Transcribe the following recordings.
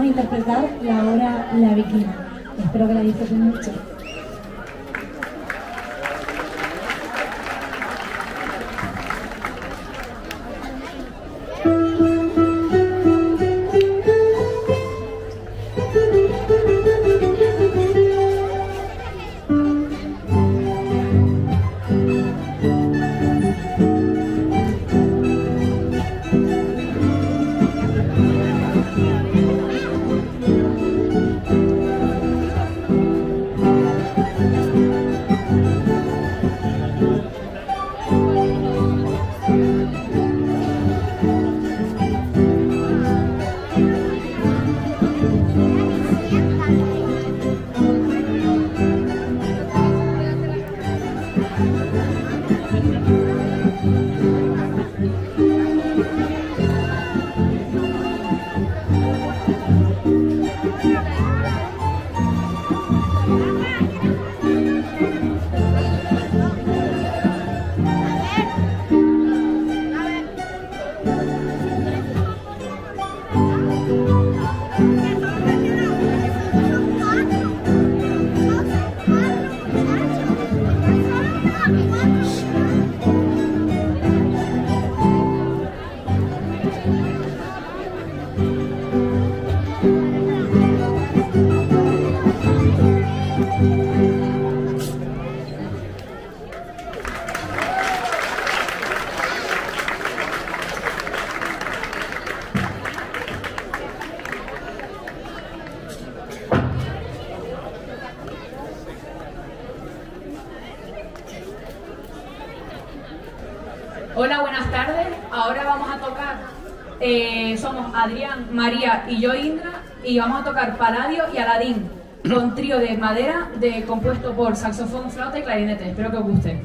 a interpretar la obra La Bikina. Espero que la disfruten mucho. Hola, buenas tardes. Ahora vamos a tocar, somos Adrián, María y yo, Indra, y vamos a tocar Palladio y Aladín, con trío de madera compuesto por saxofón, flauta y clarinete. Espero que os guste.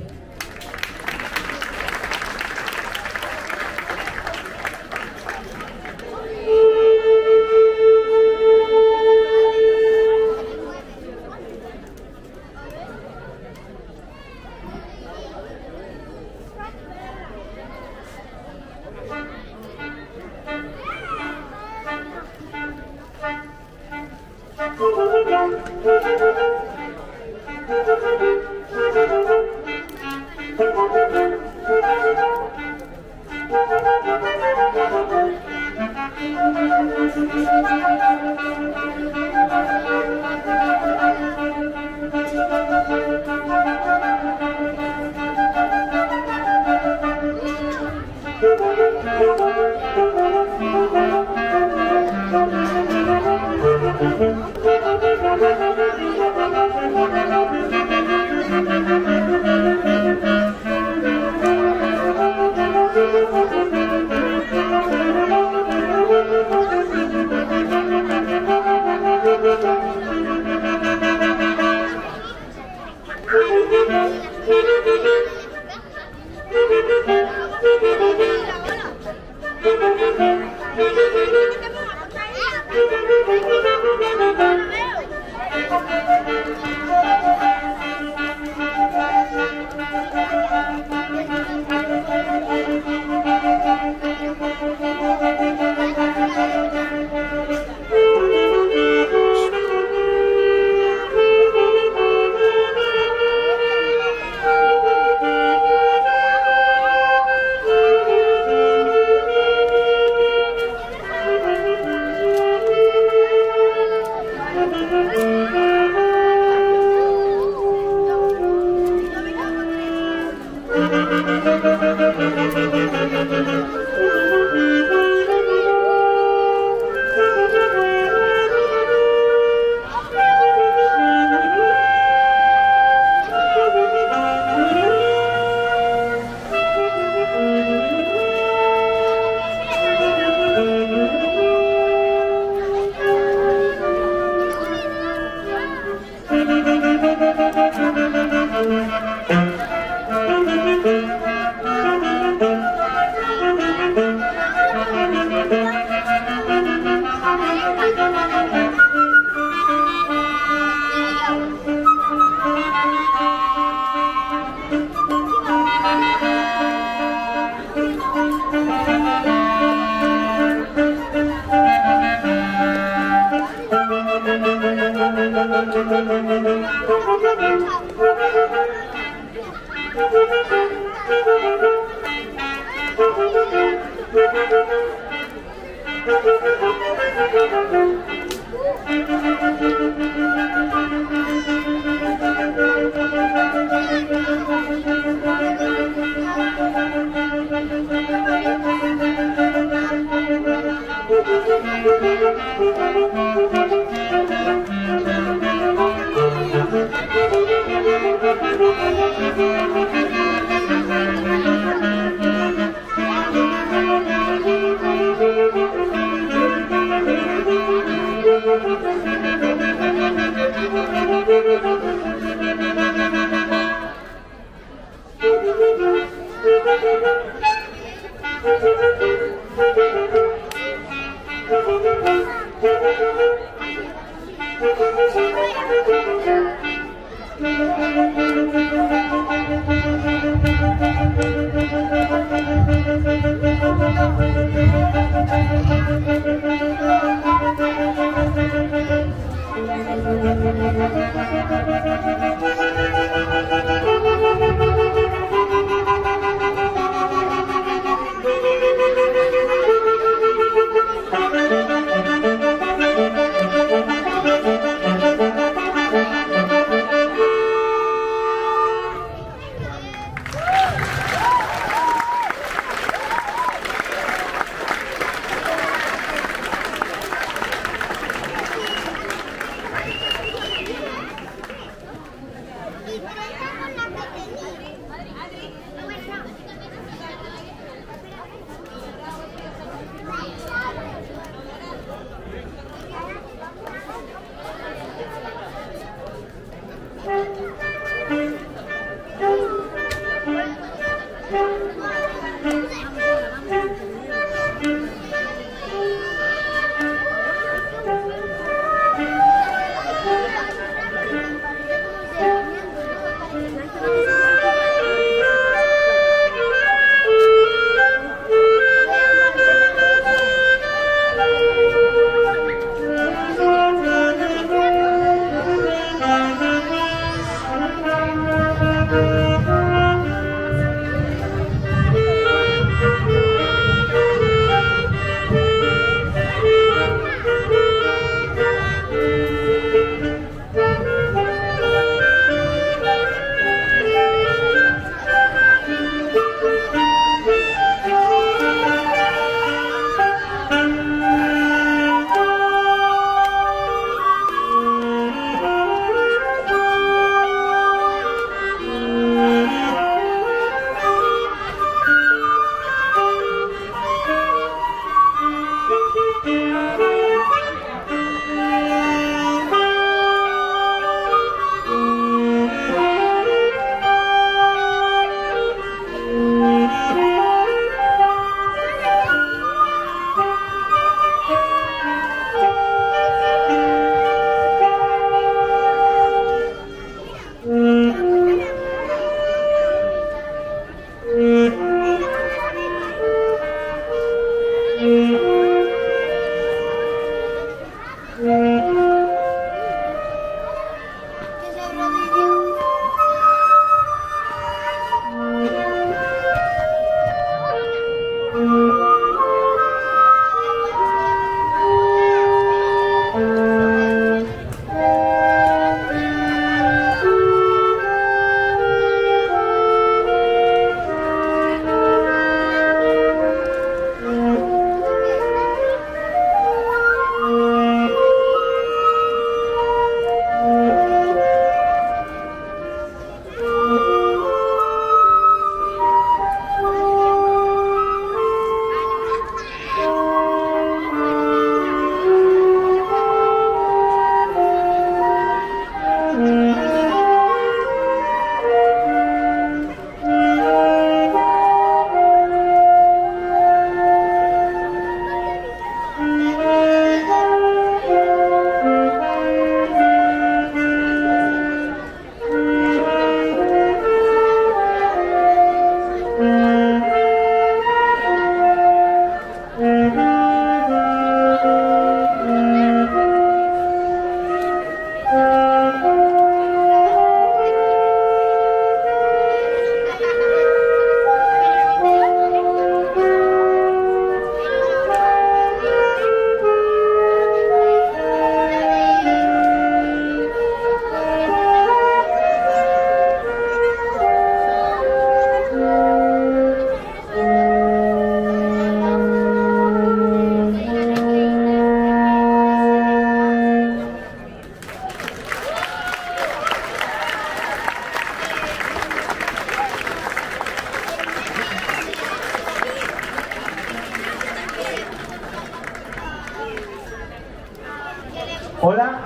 Hola.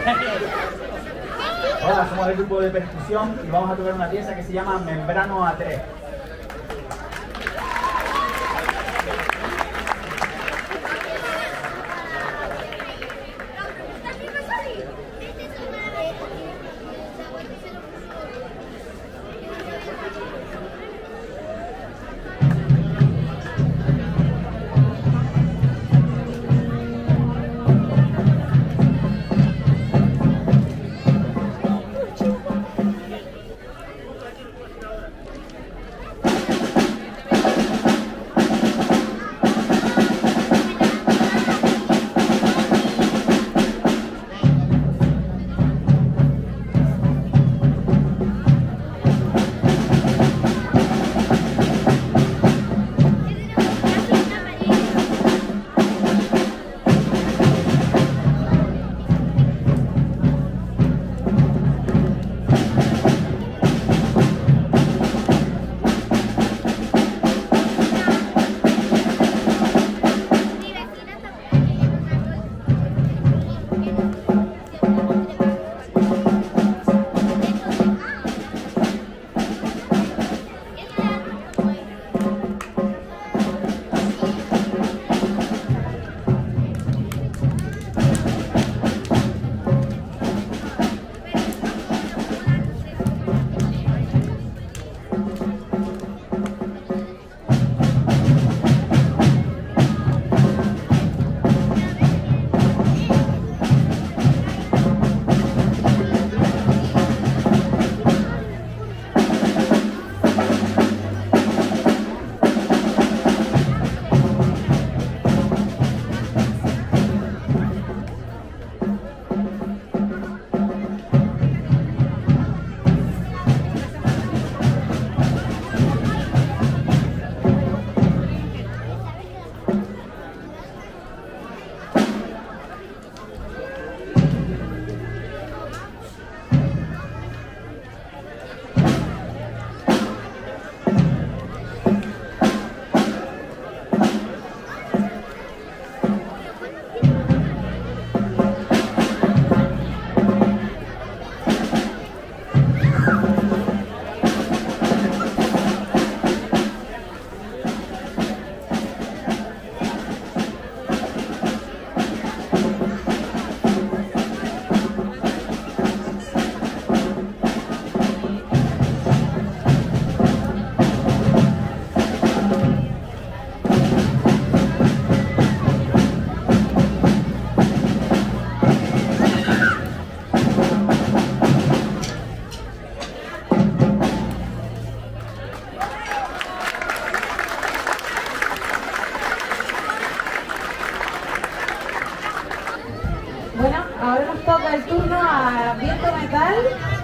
Hola, somos el grupo de percusión y vamos a tocar una pieza que se llama Membrano A3. el turno a viento metal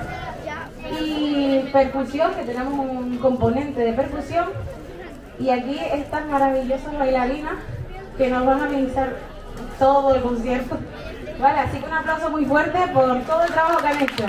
y percusión, que tenemos un componente de percusión, y aquí estas maravillosas bailarinas que nos van a amenizar todo el concierto. Vale, así que un aplauso muy fuerte por todo el trabajo que han hecho.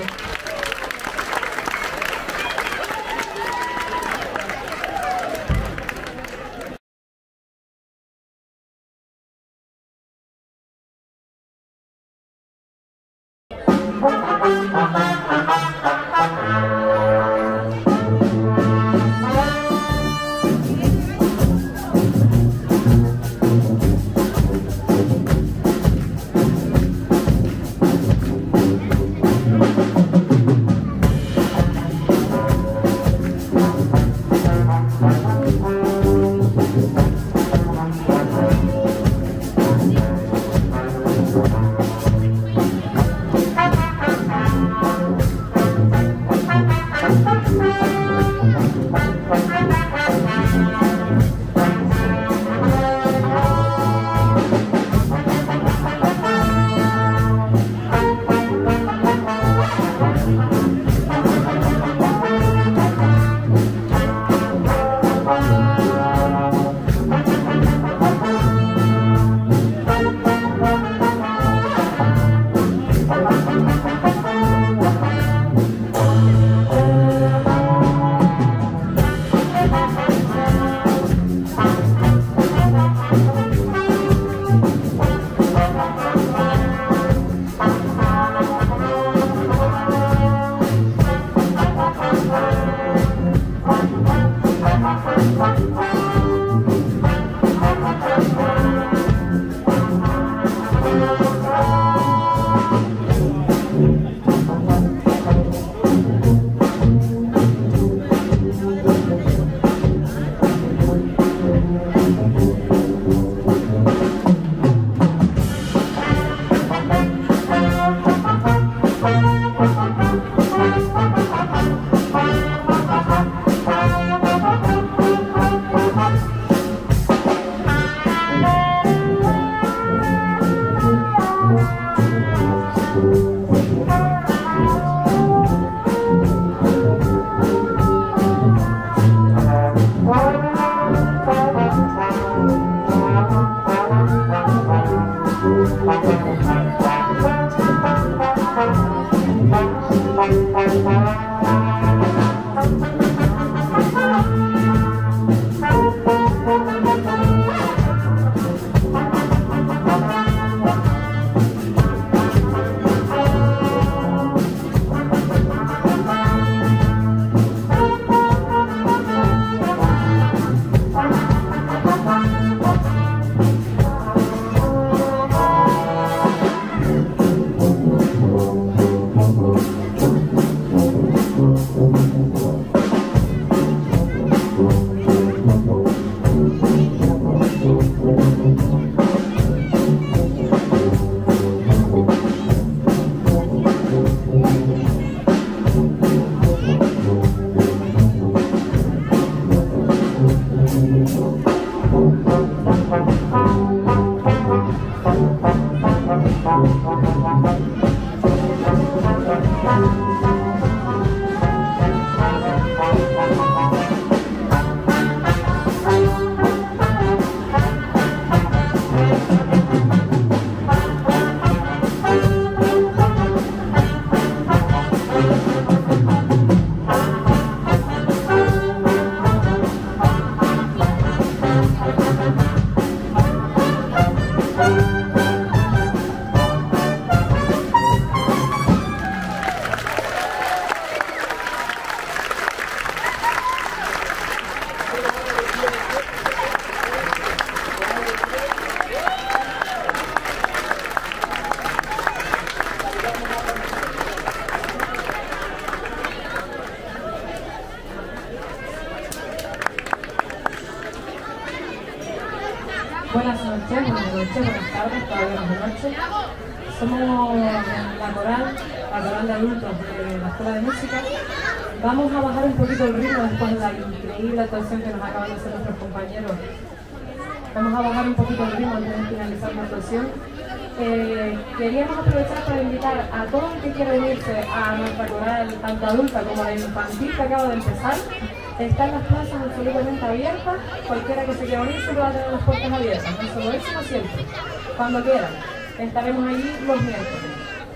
Buenas tardes, todavía no es de noche. Somos la coral de adultos de la Escuela de Música. Vamos a bajar un poquito el ritmo después de la increíble actuación que nos acaban de hacer nuestros compañeros. Vamos a bajar un poquito el ritmo antes de finalizar la actuación. Queríamos aprovechar para invitar a todo el que quiera unirse a nuestra coral, tanto adulta como la infantil que acaba de empezar. Están las plazas absolutamente abiertas, cualquiera que se quiera unir siempre va a tener las puertas abiertas, no solo hoy sino siempre, cuando quieran. Estaremos allí los miércoles.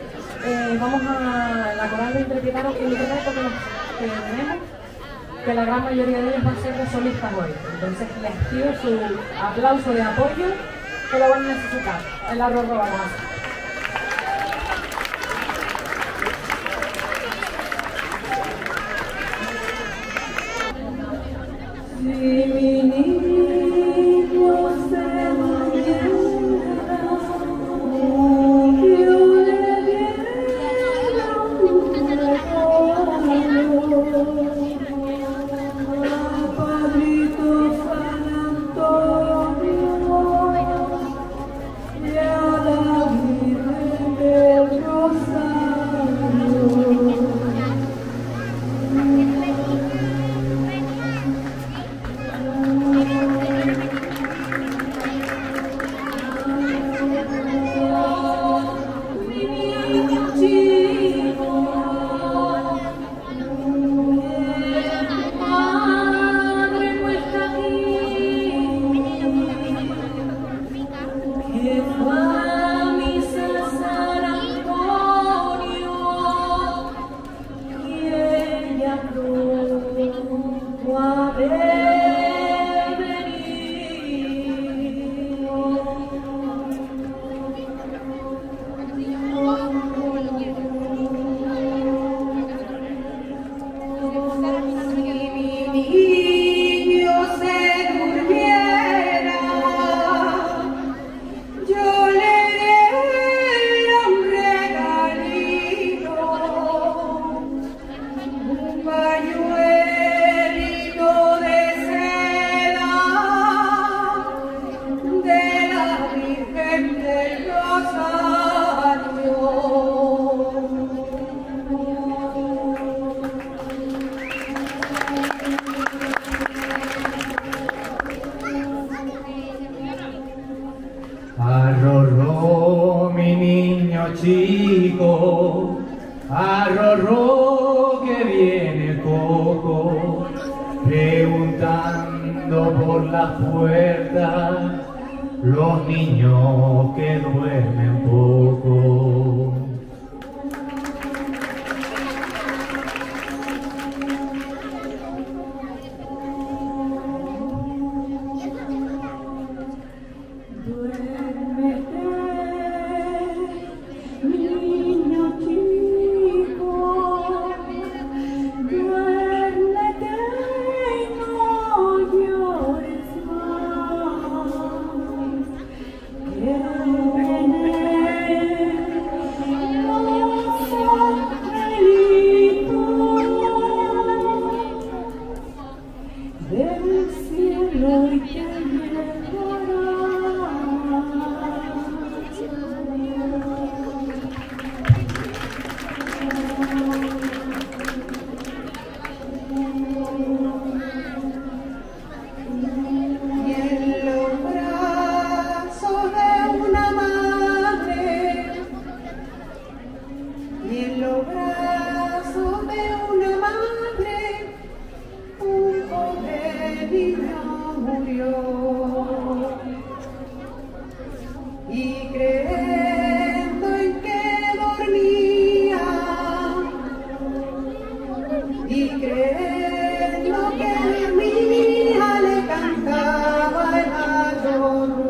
La coral de interpretar un reto que tenemos, que la gran mayoría de ellos va a ser de solistas hoy. Entonces les pido su aplauso de apoyo, que lo van a necesitar. El arroz lo vamos a hacer. Si mi niño se muriera, yo le diera un regalo a Padrito San Antonio y a la Virgen del Rosario. Arrorró mi niño chico, arrorró que viene Coco, preguntando por las puertas los niños que duermen poco. y creyendo en que dormía y creyendo que dormía le cantaba el ayuno.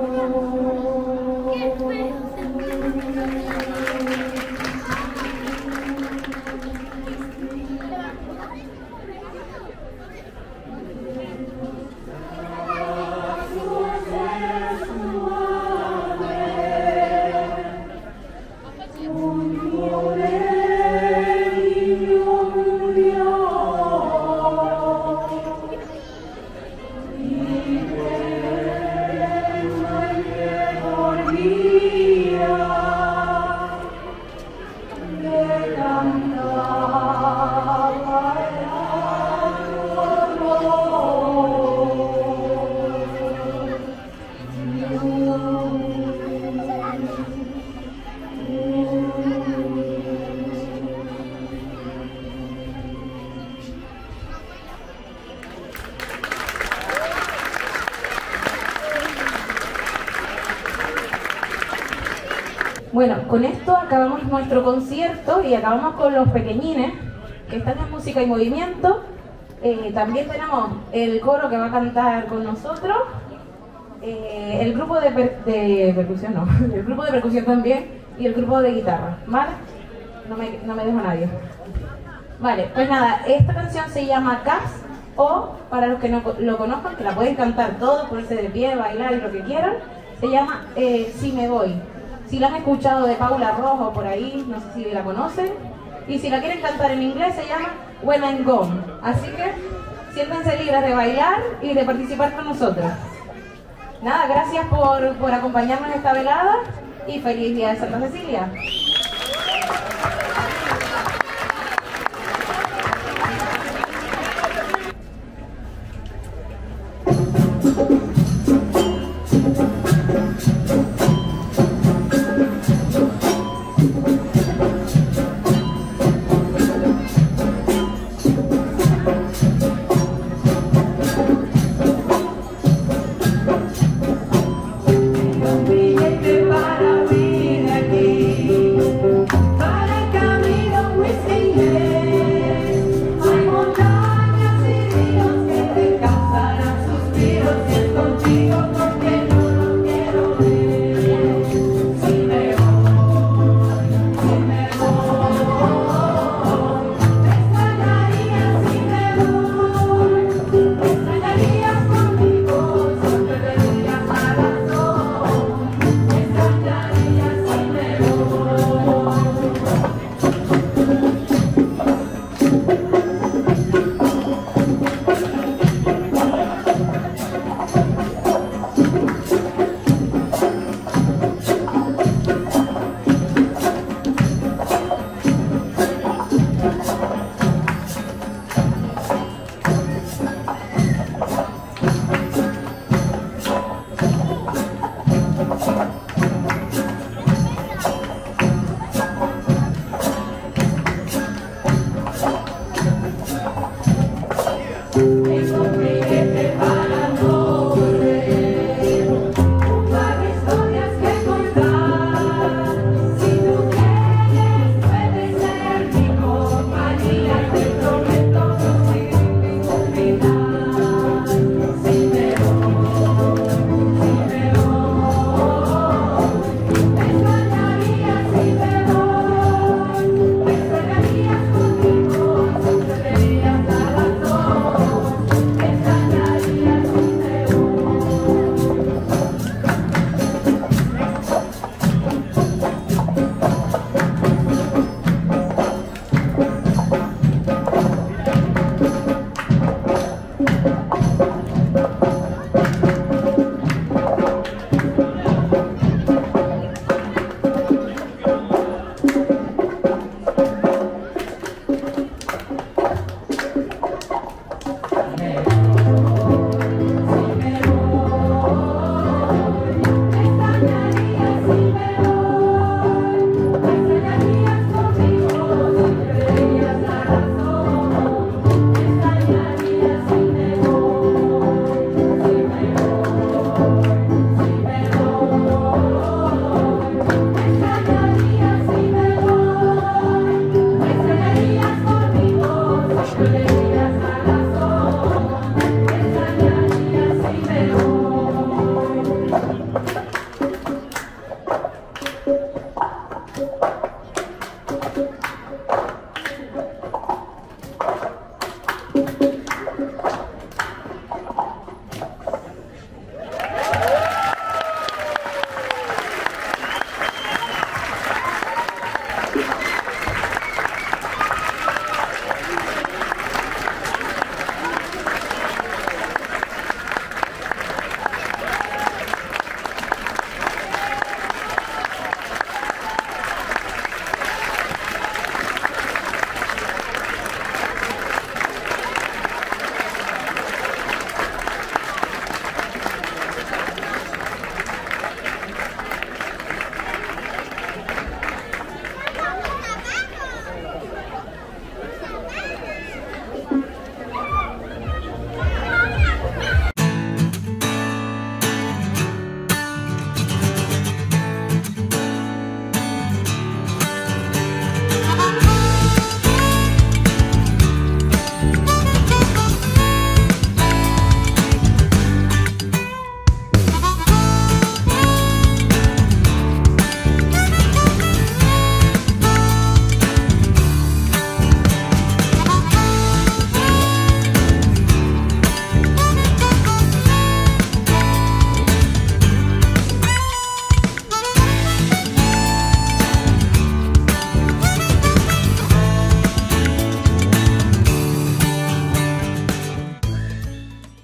Bueno, con esto acabamos nuestro concierto y acabamos con los pequeñines que están en música y movimiento. También tenemos el coro que va a cantar con nosotros, el grupo de percusión no, el grupo de percusión también y el grupo de guitarra, ¿vale? No me dejo a nadie. Vale, pues nada, esta canción se llama Caps, o para los que no lo conozcan, que la pueden cantar todos, ponerse de pie, bailar y lo que quieran, se llama Si me voy. Si la han escuchado de Paula Rojo por ahí, no sé si la conocen. Y si la quieren cantar en inglés, se llama When I'm Gone. Así que siéntanse libres de bailar y de participar con nosotros. Nada, gracias por acompañarnos en esta velada y feliz día de Santa Cecilia.